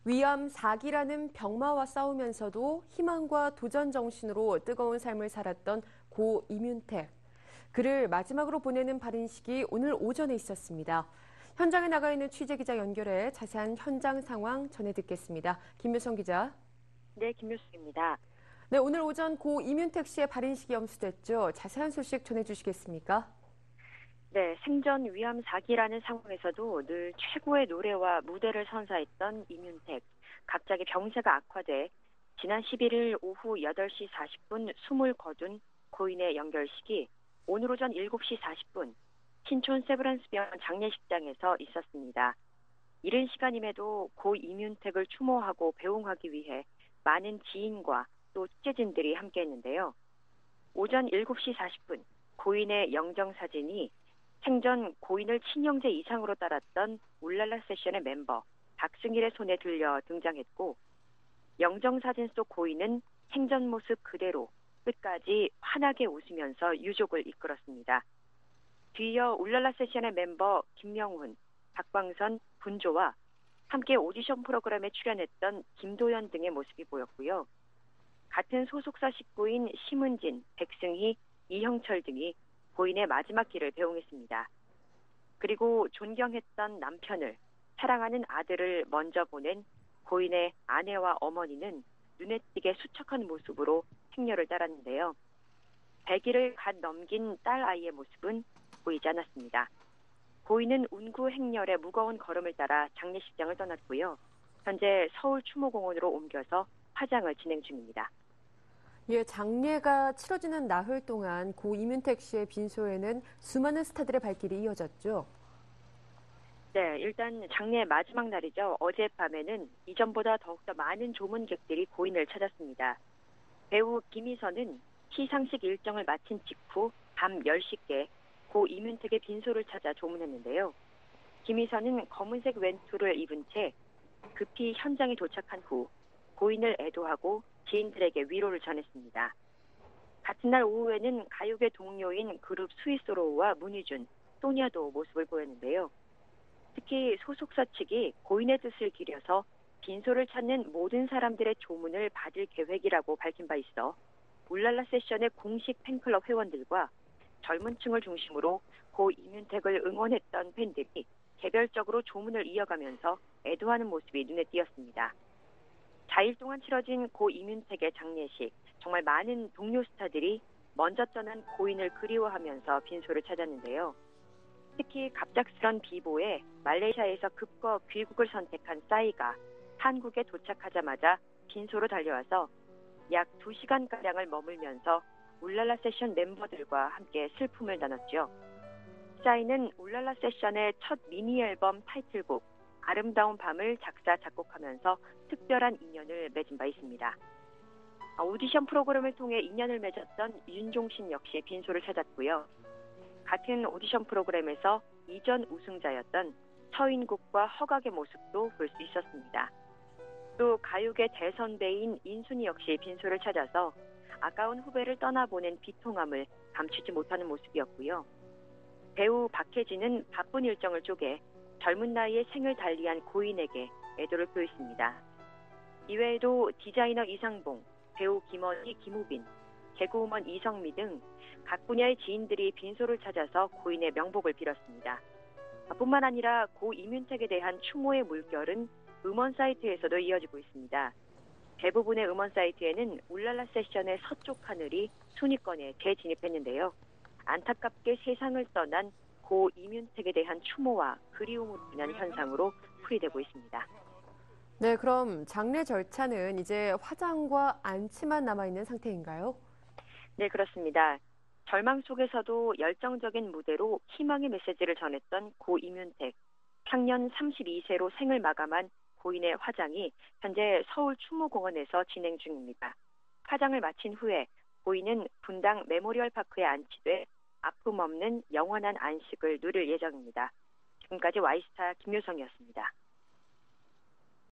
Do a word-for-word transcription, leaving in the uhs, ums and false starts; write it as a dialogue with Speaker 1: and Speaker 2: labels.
Speaker 1: 위암 사 기라는 병마와 싸우면서도 희망과 도전 정신으로 뜨거운 삶을 살았던 고 이뮨택. 그를 마지막으로 보내는 발인식이 오늘 오전에 있었습니다. 현장에 나가 있는 취재기자 연결해 자세한 현장 상황 전해 듣겠습니다. 김묘성 기자.
Speaker 2: 네, 김효수입니다.
Speaker 1: 네, 오늘 오전 고 이뮨택 씨의 발인식이 염수됐죠. 자세한 소식 전해 주시겠습니까?
Speaker 2: 네, 생전 위암 사 기라는 상황에서도 늘 최고의 노래와 무대를 선사했던 이뮨택. 갑자기 병세가 악화돼 지난 십일 일 오후 여덟 시 사십 분 숨을 거둔 고인의 영결식이 오늘 오전 일곱 시 사십 분 신촌 세브란스병원 장례식장에서 있었습니다. 이른 시간임에도 고 이뮨택을 추모하고 배웅하기 위해 많은 지인과 또 취재진들이 함께했는데요. 오전 일곱 시 사십 분 고인의 영정사진이 생전 고인을 친형제 이상으로 따랐던 울랄라 세션의 멤버 박승일의 손에 들려 등장했고, 영정사진 속 고인은 생전 모습 그대로 끝까지 환하게 웃으면서 유족을 이끌었습니다. 뒤이어 울랄라 세션의 멤버 김명훈, 박광선, 분조와 함께 오디션 프로그램에 출연했던 김도연 등의 모습이 보였고요. 같은 소속사 식구인 심은진, 백승희, 이형철 등이 고인의 마지막 길을 배웅했습니다. 그리고 존경했던 남편을, 사랑하는 아들을 먼저 보낸 고인의 아내와 어머니는 눈에 띄게 수척한 모습으로 행렬을 따랐는데요. 백 일을 갓 넘긴 딸 아이의 모습은 보이지 않았습니다. 고인은 운구 행렬의 무거운 걸음을 따라 장례식장을 떠났고요. 현재 서울 추모공원으로 옮겨서 화장을 진행 중입니다.
Speaker 1: 예, 장례가 치러지는 나흘 동안 고 이뮨택 씨의 빈소에는 수많은 스타들의 발길이 이어졌죠.
Speaker 2: 네, 일단 장례 마지막 날이죠. 어젯밤에는 이전보다 더욱더 많은 조문객들이 고인을 찾았습니다. 배우 김희선은 시상식 일정을 마친 직후 밤 열 시께 고 이뮨택의 빈소를 찾아 조문했는데요. 김희선은 검은색 왼투를 입은 채 급히 현장에 도착한 후 고인을 애도하고 지인들에게 위로를 전했습니다. 같은 날 오후에는 가요계 동료인 그룹 스위스로우와 문희준, 소녀도 모습을 보였는데요. 특히 소속사 측이 고인의 뜻을 기려서 빈소를 찾는 모든 사람들의 조문을 받을 계획이라고 밝힌 바 있어 울랄라 세션의 공식 팬클럽 회원들과 젊은 층을 중심으로 고 이뮨택을 응원했던 팬들이 개별적으로 조문을 이어가면서 애도하는 모습이 눈에 띄었습니다. 사 일 동안 치러진 고 이뮨택의 장례식, 정말 많은 동료 스타들이 먼저 떠난 고인을 그리워하면서 빈소를 찾았는데요. 특히 갑작스런 비보에 말레이시아에서 급거 귀국을 선택한 싸이가 한국에 도착하자마자 빈소로 달려와서 약 두 시간가량을 머물면서 울랄라 세션 멤버들과 함께 슬픔을 나눴죠. 싸이는 울랄라 세션의 첫 미니 앨범 타이틀곡 아름다운 밤을 작사, 작곡하면서 특별한 인연을 맺은 바 있습니다. 오디션 프로그램을 통해 인연을 맺었던 윤종신 역시 빈소를 찾았고요. 같은 오디션 프로그램에서 이전 우승자였던 서인국과 허각의 모습도 볼 수 있었습니다. 또 가요계 대선배인 인순이 역시 빈소를 찾아서 아까운 후배를 떠나보낸 비통함을 감추지 못하는 모습이었고요. 배우 박혜진은 바쁜 일정을 쪼개 젊은 나이에 생을 달리한 고인에게 애도를 표했습니다. 이외에도 디자이너 이상봉, 배우 김원희, 김우빈, 개그우먼 이성미 등 각 분야의 지인들이 빈소를 찾아서 고인의 명복을 빌었습니다. 뿐만 아니라 고 이뮨택에 대한 추모의 물결은 음원 사이트에서도 이어지고 있습니다. 대부분의 음원 사이트에는 울랄라 세션의 서쪽 하늘이 순위권에 재진입했는데요. 안타깝게 세상을 떠난 고 이뮨택에 대한 추모와 그리움으로 인한 현상으로 풀이되고 있습니다.
Speaker 1: 네, 그럼 장례 절차는 이제 화장과 안치만 남아있는 상태인가요?
Speaker 2: 네, 그렇습니다. 절망 속에서도 열정적인 무대로 희망의 메시지를 전했던 고 이뮨택. 향년 삼십이 세로 생을 마감한 고인의 화장이 현재 서울 추모공원에서 진행 중입니다. 화장을 마친 후에 고인은 분당 메모리얼 파크에 안치돼 아픔 없는 영원한 안식을 누릴 예정입니다. 지금까지 와이스타 김효성이었습니다.